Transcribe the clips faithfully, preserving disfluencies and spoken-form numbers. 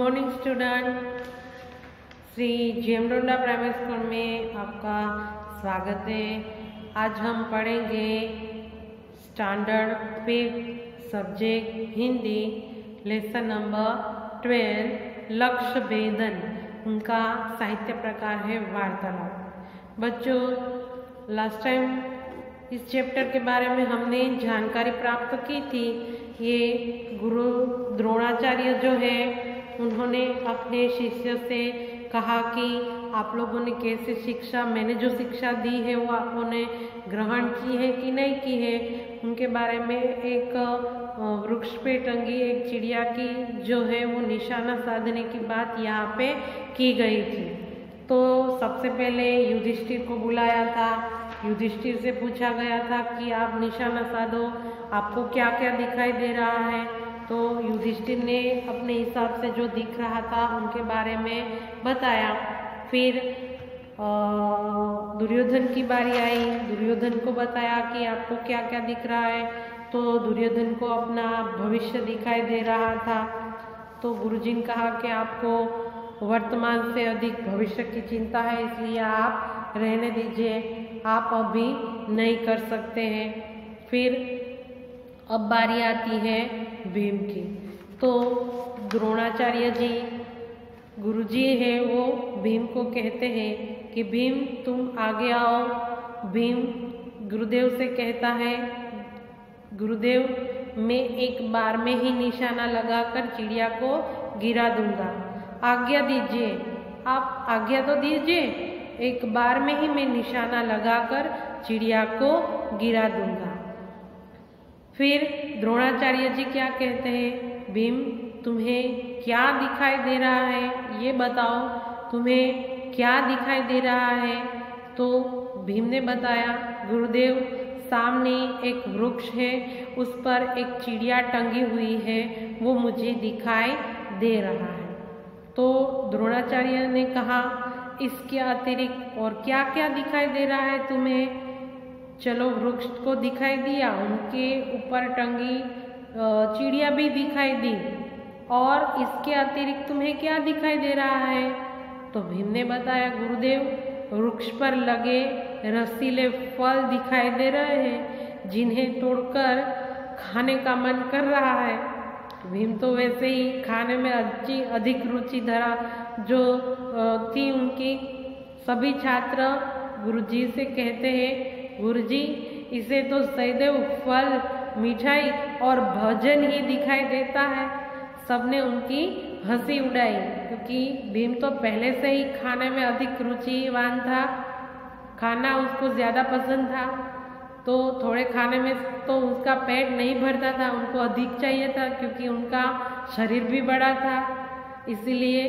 Morning student, Shri Jemdonda primary school में आपका स्वागत है। आज हम पढ़ेंगे standard fifth subject Hindi lesson number twelve लक्ष्य भेदन। उनका साहित्य प्रकार है वार्तालाप। बच्चों, लास्ट टाइम इस चैप्टर के बारे में हमने जानकारी प्राप्त की थी। ये गुरु द्रोणाचार्य जो है उन्होंने अपने शिष्य से कहा कि आप लोगों ने कैसे शिक्षा, मैंने जो शिक्षा दी है वो आपने ग्रहण की है कि नहीं की है, उनके बारे में एक वृक्ष पे टंगी एक चिड़िया की जो है वो निशाना साधने की बात यहाँ पे की गई थी। तो सबसे पहले युधिष्ठिर को बुलाया था। युधिष्ठिर से पूछा गया था कि आप निशाना साधो, आपको क्या क्या दिखाई दे रहा है। तो युधिष्ठिर ने अपने हिसाब से जो दिख रहा था उनके बारे में बताया। फिर दुर्योधन की बारी आई। दुर्योधन को बताया कि आपको क्या क्या दिख रहा है। तो दुर्योधन को अपना भविष्य दिखाई दे रहा था। तो गुरुजी ने कहा कि आपको वर्तमान से अधिक भविष्य की चिंता है, इसलिए आप रहने दीजिए, आप अभी नहीं कर सकते हैं। फिर अब बारी आती है भीम की। तो द्रोणाचार्य जी गुरुजी है वो भीम को कहते हैं कि भीम तुम आगे आओ। भीम गुरुदेव से कहता है, गुरुदेव मैं एक बार में ही निशाना लगाकर चिड़िया को गिरा दूंगा, आज्ञा दीजिए। आप आज्ञा तो दीजिए, एक बार में ही मैं निशाना लगाकर चिड़िया को गिरा दूंगा। फिर द्रोणाचार्य जी क्या कहते हैं, भीम तुम्हें क्या दिखाई दे रहा है ये बताओ, तुम्हें क्या दिखाई दे रहा है। तो भीम ने बताया, गुरुदेव सामने एक वृक्ष है, उस पर एक चिड़िया टंगी हुई है, वो मुझे दिखाई दे रहा है। तो द्रोणाचार्य ने कहा, इसके अतिरिक्त और क्या क्या दिखाई दे रहा है तुम्हें। चलो, वृक्ष को दिखाई दिया, उनके ऊपर टंगी चिड़िया भी दिखाई दी, और इसके अतिरिक्त तुम्हें क्या दिखाई दे रहा है। तो भीम ने बताया, गुरुदेव वृक्ष पर लगे रसीले फल दिखाई दे रहे हैं, जिन्हें तोड़कर खाने का मन कर रहा है। भीम तो वैसे ही खाने में अच्छी अधिक रुचि धरा जो थी उनकी। सभी छात्र गुरुजी से कहते हैं, गुरुजी इसे तो सदैव फल, मिठाई और भोजन ही दिखाई देता है। सबने उनकी हंसी उड़ाई, क्योंकि भीम तो पहले से ही खाने में अधिक रुचिवान था, खाना उसको ज़्यादा पसंद था। तो थोड़े खाने में तो उसका पेट नहीं भरता था, उनको अधिक चाहिए था, क्योंकि उनका शरीर भी बड़ा था। इसीलिए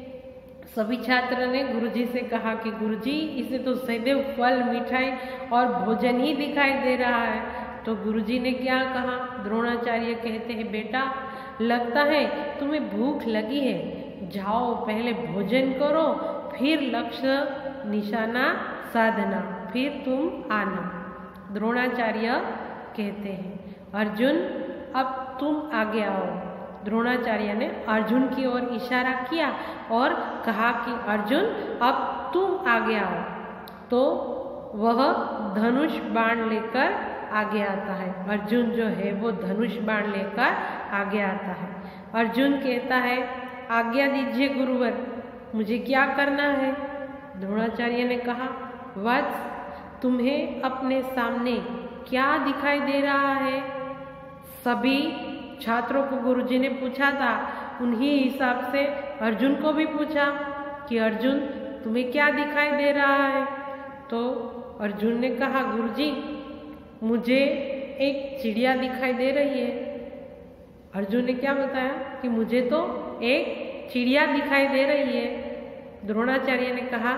सभी छात्र ने गुरुजी से कहा कि गुरुजी इसे तो सदैव फल, मिठाई और भोजन ही दिखाई दे रहा है। तो गुरुजी ने क्या कहा, द्रोणाचार्य कहते हैं, बेटा लगता है तुम्हें भूख लगी है, जाओ पहले भोजन करो, फिर लक्ष्य निशाना साधना, फिर तुम आना। द्रोणाचार्य कहते हैं, अर्जुन अब तुम आगे आओ। द्रोणाचार्य ने अर्जुन की ओर इशारा किया और कहा कि अर्जुन अब तुम आगे आओ। तो वह धनुष बाण लेकर आगे आता है। अर्जुन जो है वो धनुष बाण लेकर आगे आता है। अर्जुन कहता है, आज्ञा दीजिए गुरुवर, मुझे क्या करना है। द्रोणाचार्य ने कहा, वत्स तुम्हें अपने सामने क्या दिखाई दे रहा है। सभी छात्रों को गुरुजी ने पूछा था, उन्हीं हिसाब से अर्जुन को भी पूछा कि अर्जुन तुम्हें क्या दिखाई दे रहा है। तो अर्जुन ने कहा, गुरुजी मुझे एक चिड़िया दिखाई दे रही है। अर्जुन ने क्या बताया कि मुझे तो एक चिड़िया दिखाई दे रही है। द्रोणाचार्य ने कहा,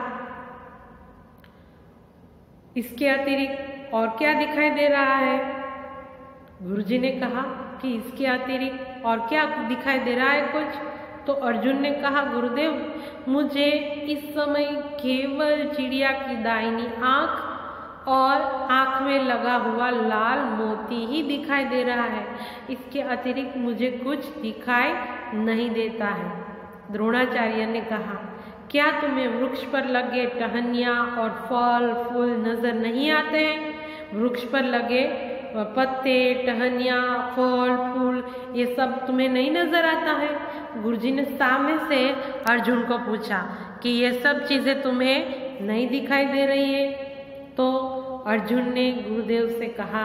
इसके अतिरिक्त और क्या दिखाई दे रहा है। गुरुजी ने कहा कि इसके अतिरिक्त और क्या दिखाई दे रहा है कुछ। तो अर्जुन ने कहा, गुरुदेव मुझे इस समय केवल चिड़िया की दाहिनी आंख और आँख में लगा हुआ लाल मोती ही दिखाई दे रहा है, इसके अतिरिक्त मुझे कुछ दिखाई नहीं देता है। द्रोणाचार्य ने कहा, क्या तुम्हें वृक्ष पर लगे टहनियाँ और फल फूल नजर नहीं आते हैं? वृक्ष पर लगे पत्ते, टहनियाँ, फल फूल ये सब तुम्हें नहीं नजर आता है? गुरुजी ने सामने से अर्जुन को पूछा कि ये सब चीजें तुम्हें नहीं दिखाई दे रही है? तो अर्जुन ने गुरुदेव से कहा,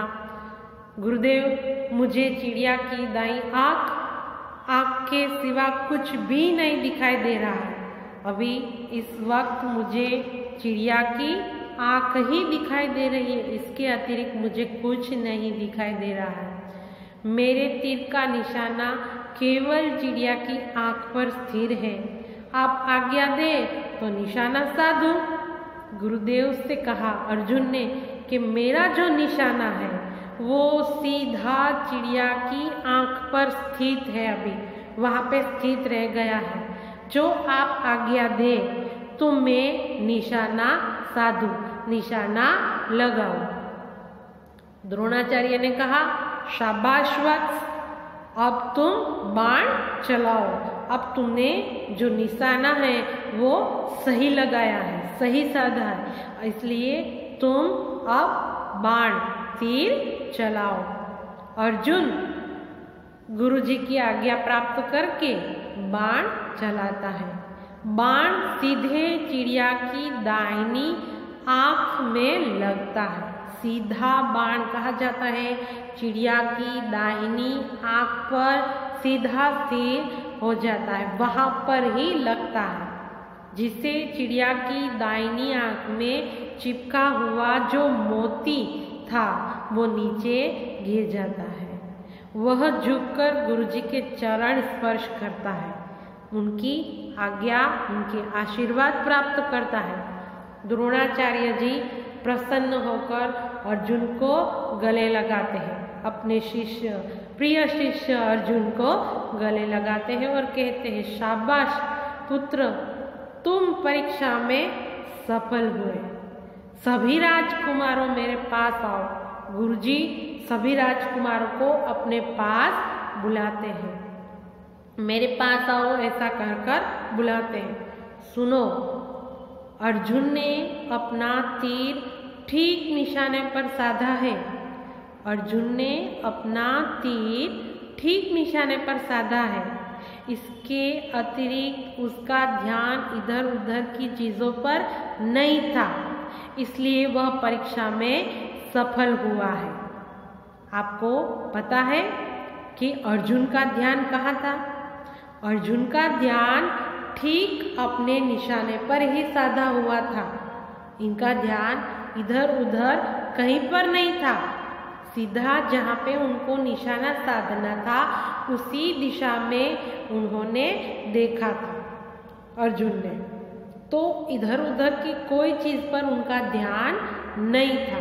गुरुदेव मुझे चिड़िया की दाई आँख आँख के सिवा कुछ भी नहीं दिखाई दे रहा है। अभी इस वक्त मुझे चिड़िया की आँख ही दिखाई दे रही है, इसके अतिरिक्त मुझे कुछ नहीं दिखाई दे रहा है। मेरे तीर का निशाना केवल चिड़िया की आँख पर स्थिर है। आप आज्ञा दे तो निशाना साधूं। गुरुदेव से कहा अर्जुन ने कि मेरा जो निशाना है वो सीधा चिड़िया की आँख पर स्थित है, अभी वहाँ पे स्थित रह गया है। जो आप आज्ञा दे तो मैं निशाना साधू, निशाना लगाओ। द्रोणाचार्य ने कहा, शाबाश वत्स, अब तुम बाण चलाओ। अब तुमने जो निशाना है वो सही लगाया है, सही साधा है, इसलिए तुम अब बाण तीर चलाओ। अर्जुन गुरुजी की आज्ञा प्राप्त करके बाण चलाता है। बाण सीधे चिड़िया की दाहिनी आँख में लगता है। सीधा बाण कहा जाता है, चिड़िया की दाहिनी आँख पर सीधा तीर हो जाता है, वहाँ पर ही लगता है, जिससे चिड़िया की दाहिनी आँख में चिपका हुआ जो मोती था वो नीचे गिर जाता है। वह झुककर गुरुजी के चरण स्पर्श करता है, उनकी आज्ञा, उनके आशीर्वाद प्राप्त करता है। द्रोणाचार्य जी प्रसन्न होकर अर्जुन को गले लगाते हैं, अपने शिष्य, प्रिय शिष्य अर्जुन को गले लगाते हैं और कहते हैं, शाबाश पुत्र, तुम परीक्षा में सफल हुए। सभी राजकुमारों मेरे पास आओ। गुरुजी सभी राजकुमारों को अपने पास बुलाते हैं, मेरे पास आओ ऐसा कहकर बुलाते हैं। सुनो, अर्जुन ने अपना तीर ठीक निशाने पर साधा है। अर्जुन ने अपना तीर ठीक निशाने पर साधा है। इसके अतिरिक्त उसका ध्यान इधर उधर की चीज़ों पर नहीं था, इसलिए वह परीक्षा में सफल हुआ है। आपको पता है कि अर्जुन का ध्यान कहाँ था? अर्जुन का ध्यान ठीक अपने निशाने पर ही साधा हुआ था। इनका ध्यान इधर उधर कहीं पर नहीं था, सीधा जहाँ पे उनको निशाना साधना था उसी दिशा में उन्होंने देखा था अर्जुन ने। तो इधर उधर की कोई चीज़ पर उनका ध्यान नहीं था,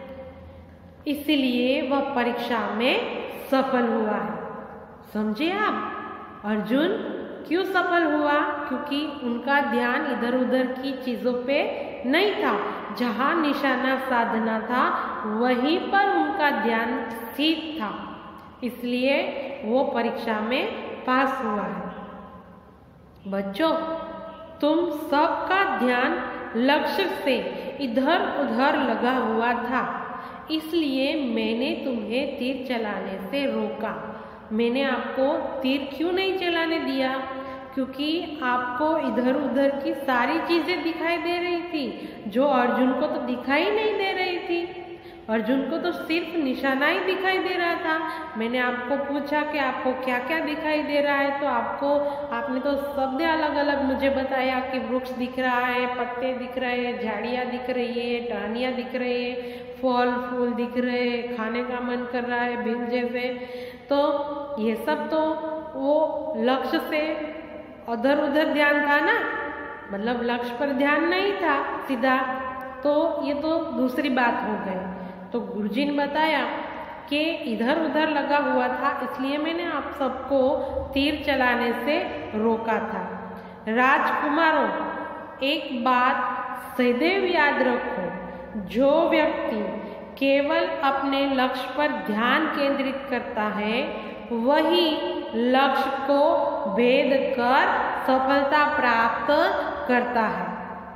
इसलिए वह परीक्षा में सफल हुआ है। समझे आप? अर्जुन क्यों सफल हुआ? क्योंकि उनका ध्यान इधर उधर की चीज़ों पे नहीं था, जहाँ निशाना साधना था वहीं पर उनका ध्यान स्थित था, इसलिए वो परीक्षा में पास हुआ है। बच्चों, तुम सबका ध्यान लक्ष्य से इधर उधर लगा हुआ था, इसलिए मैंने तुम्हें तीर चलाने से रोका। मैंने आपको तीर क्यों नहीं चलाने दिया? क्योंकि आपको इधर उधर की सारी चीजें दिखाई दे रही थी, जो अर्जुन को तो दिखाई नहीं दे रही थी। अर्जुन को तो सिर्फ निशाना ही दिखाई दे रहा था। मैंने आपको पूछा कि आपको क्या क्या दिखाई दे रहा है, तो आपको आपने तो शब्द अलग अलग मुझे बताया कि वृक्ष दिख रहा है, पत्ते दिख रहे हैं, झाड़ियाँ दिख रही है, टहनियाँ दिख रही है, फल फूल दिख रहे हैं, खाने का मन कर रहा है भीम जैसे। तो ये सब तो वो लक्ष्य से उधर उधर ध्यान था ना, मतलब लक्ष्य पर ध्यान नहीं था सीधा, तो ये तो दूसरी बात हो गई। तो गुरुजी ने बताया कि इधर उधर लगा हुआ था, इसलिए मैंने आप सबको तीर चलाने से रोका था। राजकुमारों, एक बात सदैव याद रखो, जो व्यक्ति केवल अपने लक्ष्य पर ध्यान केंद्रित करता है वही लक्ष्य को भेद कर सफलता प्राप्त करता है।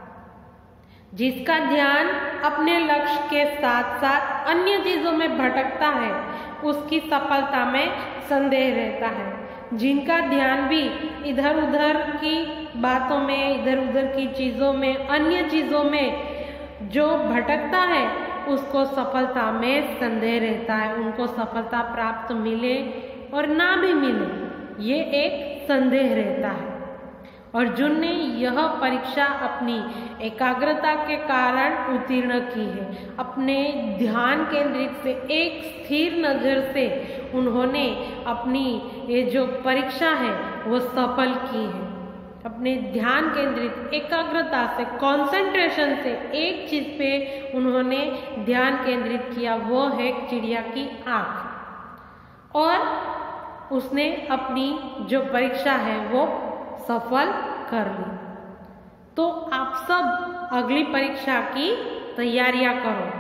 जिसका ध्यान अपने लक्ष्य के साथ साथ अन्य चीजों में भटकता है उसकी सफलता में संदेह रहता है। जिनका ध्यान भी इधर उधर की बातों में, इधर उधर की चीजों में, अन्य चीजों में जो भटकता है उसको सफलता में संदेह रहता है। उनको सफलता प्राप्त मिले और ना भी मिले, ये एक संदेह रहता है। अर्जुन ने यह परीक्षा अपनी एकाग्रता के कारण उत्तीर्ण की है। अपने ध्यान केंद्रित से एक स्थिर नजर से उन्होंने अपनी ये जो परीक्षा है वो सफल की है। अपने ध्यान केंद्रित एकाग्रता से, कंसंट्रेशन से एक चीज पे उन्होंने ध्यान केंद्रित किया, वो है चिड़िया की आंख, और उसने अपनी जो परीक्षा है वो सफल कर ली। तो आप सब अगली परीक्षा की तैयारियां करो।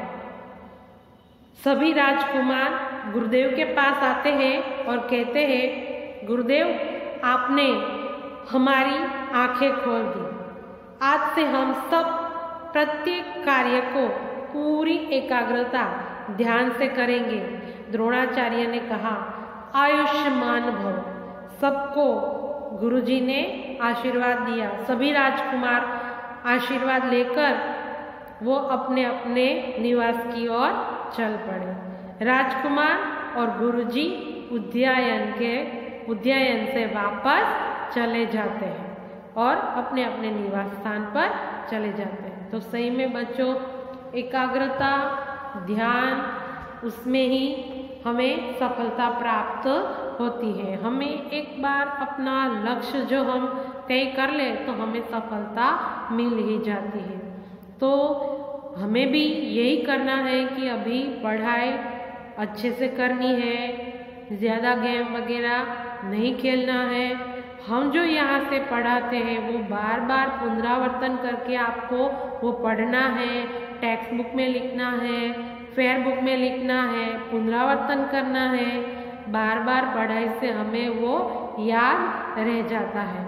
सभी राजकुमार गुरुदेव के पास आते हैं और कहते हैं, गुरुदेव आपने हमारी आंखें खोल दी। आज से हम सब प्रत्येक कार्य को पूरी एकाग्रता ध्यान से करेंगे। द्रोणाचार्य ने कहा, आयुष्मान भव। सबको गुरुजी ने आशीर्वाद दिया। सभी राजकुमार आशीर्वाद लेकर वो अपने अपने निवास की ओर चल पड़े। राजकुमार और गुरुजी उद्यान के उद्यान से वापस चले जाते हैं और अपने अपने निवास स्थान पर चले जाते हैं। तो सही में बच्चों, एकाग्रता, ध्यान, उसमें ही हमें सफलता प्राप्त होती है। हमें एक बार अपना लक्ष्य जो हम तय कर ले तो हमें सफलता मिल ही जाती है। तो हमें भी यही करना है कि अभी पढ़ाई अच्छे से करनी है, ज़्यादा गेम वगैरह नहीं खेलना है। हम जो यहाँ से पढ़ाते हैं वो बार बार पुनरावर्तन करके आपको वो पढ़ना है, टेक्स्ट बुक में लिखना है, फेयर बुक में लिखना है, पुनरावर्तन करना है। बार बार पढ़ाई से हमें वो याद रह जाता है।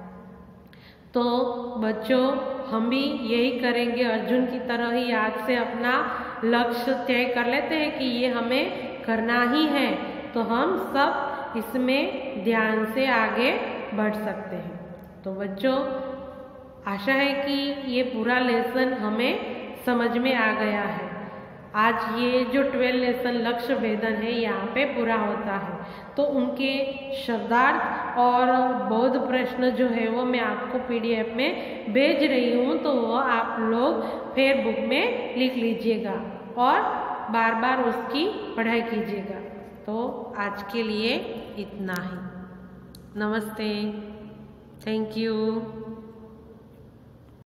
तो बच्चों, हम भी यही करेंगे, अर्जुन की तरह ही आज से अपना लक्ष्य तय कर लेते हैं कि ये हमें करना ही है, तो हम सब इसमें ध्यान से आगे बढ़ सकते हैं। तो बच्चों, आशा है कि ये पूरा लेसन हमें समझ में आ गया है। आज ये जो ट्वेल्व लेसन लक्ष्य भेदन है यहाँ पे पूरा होता है। तो उनके शब्दार्थ और बौद्ध प्रश्न जो है वो मैं आपको पीडीएफ में भेज रही हूँ, तो वो आप लोग फेयर बुक में लिख लीजिएगा और बार बार उसकी पढ़ाई कीजिएगा। तो आज के लिए इतना ही। नमस्ते, थैंक यू।